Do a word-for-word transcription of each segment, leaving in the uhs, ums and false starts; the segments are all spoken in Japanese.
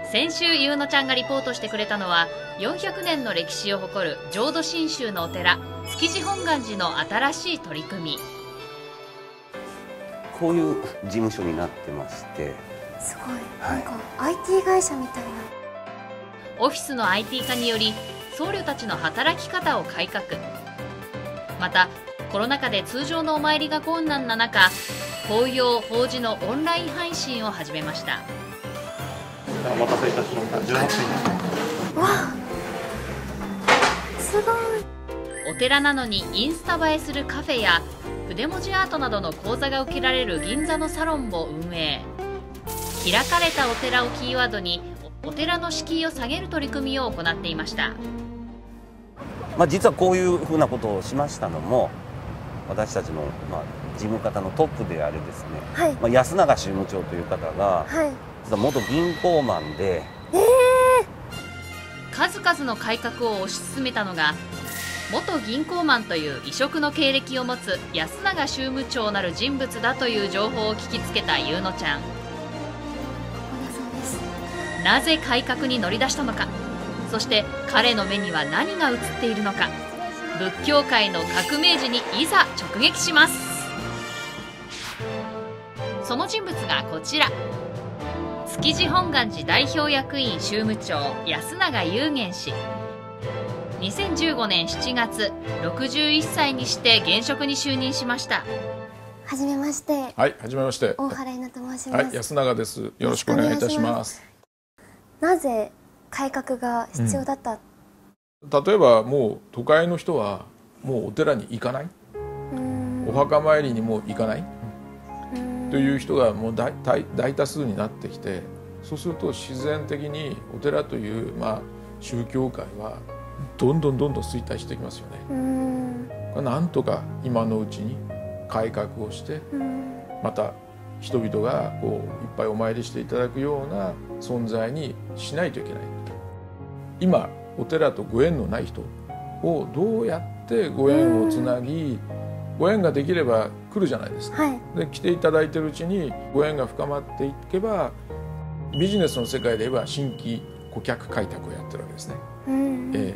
先週ゆうのちゃんがリポートしてくれたのはよんひゃくねんの歴史を誇る浄土真宗のお寺築地本願寺の新しい取り組み。 こういう事務所になってまして、 すごい、はい、なんか アイティー 会社みたいな。 オフィスの アイティー 化により僧侶たちの働き方を改革。またコロナ禍で通常のお参りが困難な中、法要・法事のオンライン配信を始めました。 お待たせいたしました。じゅうはちせん。 わあ、すごい。 お寺なのにインスタ映えするカフェや筆文字アートなどの講座が受けられる銀座のサロンを運営。開かれたお寺をキーワードにお寺の敷居を下げる取り組みを行っていました。 まあ、実はこういうふうなことをしましたのも、私たちの、まあ、事務方のトップであるですね、はい、まあ、安永宗務長という方が、はい、元銀行マンで、 えー、 数々の改革を推し進めたのが元銀行マンという異色の経歴を持つ安永宗務長なる人物だという情報を聞きつけたゆうのちゃん。なぜ改革に乗り出したのか、そして彼の目には何が映っているのか、仏教界の革命児にいざ直撃します。その人物がこちら、築地本願寺代表役員宗務長安永祐元氏。にせんじゅうごねんしちがつ、ろくじゅういっさいにして現職に就任しました。 はじめまして。 はい、はじめまして。 大原稲と申します。 はい、安永です。よろしくお願いいたします。 なぜ改革が必要だった、 うん、例えばもう都会の人はもうお寺に行かない、お墓参りにも行かないという人がもう 大, 大, 大多数になってきて、そうすると自然的にお寺という、まあ、宗教界はどんどんどんどん衰退していきますよね。なんとか今のうちに改革をして、また人々がこういっぱいお参りしていただくような存在にしないといけない。今お寺とご縁のない人をどうやってご縁をつなぎ、ご縁ができれば来るじゃないですか、はい、で来ていただいているうちにご縁が深まっていけば、ビジネスの世界で言えば新規顧客開拓をやってるわけですね。えー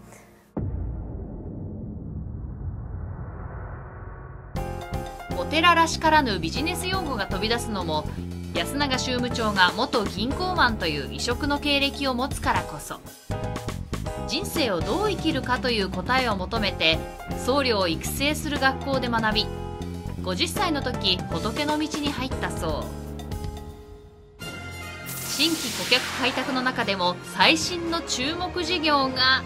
お寺らしからぬビジネス用語が飛び出すのも、安永宗務長が元銀行マンという異色の経歴を持つからこそ。人生をどう生きるかという答えを求めて僧侶を育成する学校で学び、ごじゅっさいの時仏の道に入ったそう。新規顧客開拓の中でも最新の注目事業が、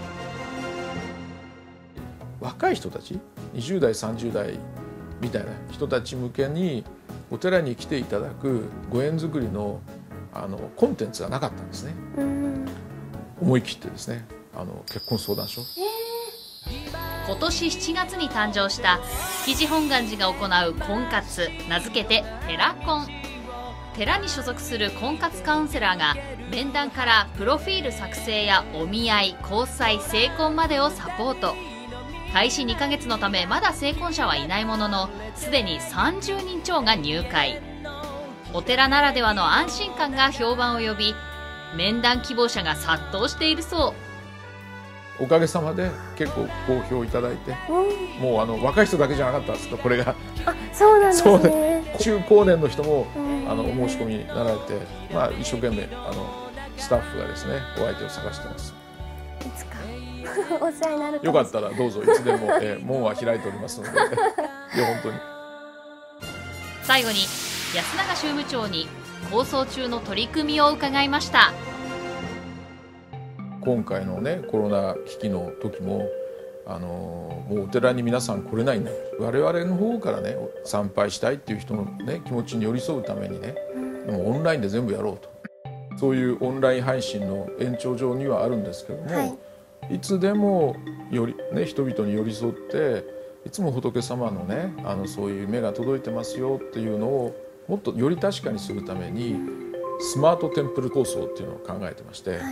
若い人たちにじゅうだいさんじゅうだいみたいな人たち向けにお寺に来ていただくご縁作りのあのコンテンツがなかったんですね。思い切ってですね、あの結婚相談所、 今年しちがつに誕生した築地本願寺が行う婚活、名付けて寺婚。寺に所属する婚活カウンセラーが面談からプロフィール作成やお見合い、交際、成婚までをサポート。開始にかげつのためまだ成婚者はいないものの、すでにさんじゅうにん超が入会。お寺ならではの安心感が評判を呼び、面談希望者が殺到しているそう。 おかげさまで結構好評いただいて、うん、もうあの若い人だけじゃなかったんですけど、これがあ、そうなんですね。 中高年の人も、うん、あのお申し込みになられて、まあ、一生懸命あのスタッフがですねお相手を探してます。 いつかお世話になるかもしれない。 よかったらどうぞいつでも、えー、門は開いておりますのでいや本当に。 最後に安永宗務長に構想中の取り組みを伺いました。 今回のねコロナ危機の時もあのもうお寺に皆さん来れないんだ、我々の方からね参拝したいっていう人の、ね、気持ちに寄り添うためにね、もうオンラインで全部やろうと、そういうオンライン配信の延長上にはあるんですけども、はい、いつでもより、ね、人々に寄り添っていつも仏様のねあのそういう目が届いてますよっていうのをもっとより確かにするためにスマートテンプル構想っていうのを考えてまして、はい、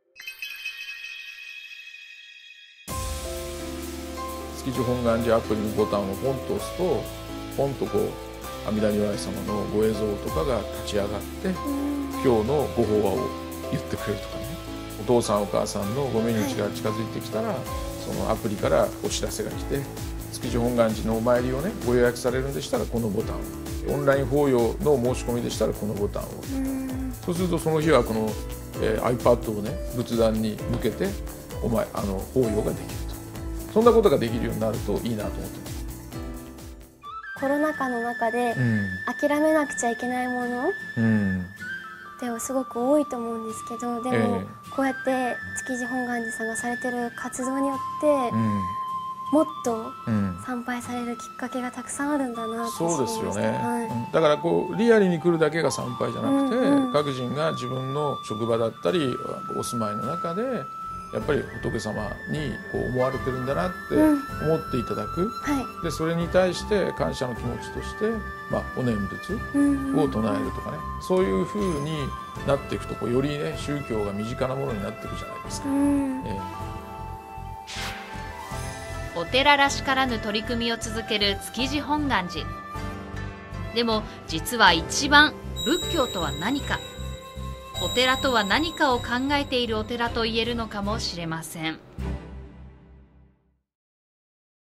築地本願寺アプリのボタンをポンと押すとポンとこう阿弥陀如来様のご映像とかが立ち上がって今日のご法話を言ってくれるとかね、お父さんお母さんのご命日が近づいてきたら、はい、そのアプリからお知らせが来て、築地本願寺のお参りをねご予約されるんでしたらこのボタンを、オンライン法要の申し込みでしたらこのボタンを、そうするとその日はこの、えー、iPad をね仏壇に向けてお前あの法要ができると、そんなことができるようになるといいなと思ってます。 コロナ禍の中で諦めなくちゃいけないもの、うんではすごく多いと思うんですけど、でも、えー、こうやって築地本願寺さんがされてる活動によって、うん、もっと参拝されるきっかけがたくさんあるんだなって。 そうですよね、はい、だからこうリアルに来るだけが参拝じゃなくて、うんうん、各人が自分の職場だったりお住まいの中でやっぱり仏様にこう思われてるんだなって思っていただく、うんはい、でそれに対して感謝の気持ちとして、まあ、お念仏を唱えるとかね、うんうん、そういうふうになっていくとこうよりね宗教が身近なものになっていくじゃないですか、うんえー、お寺らしからぬ取り組みを続ける築地本願寺でも、実は一番仏教とは何か、お寺とは何かを考えているお寺と言えるのかもしれません。